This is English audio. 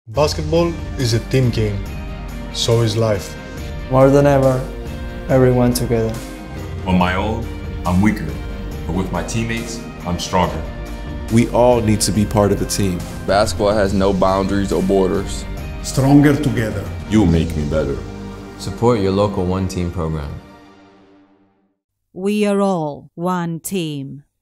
Basketball is a team game, so is life. More than ever, everyone together. On my own, I'm weaker, but with my teammates, I'm stronger. We all need to be part of the team. Basketball has no boundaries or borders. Stronger together. You'll make me better. Support your local one-team program. We are all one team.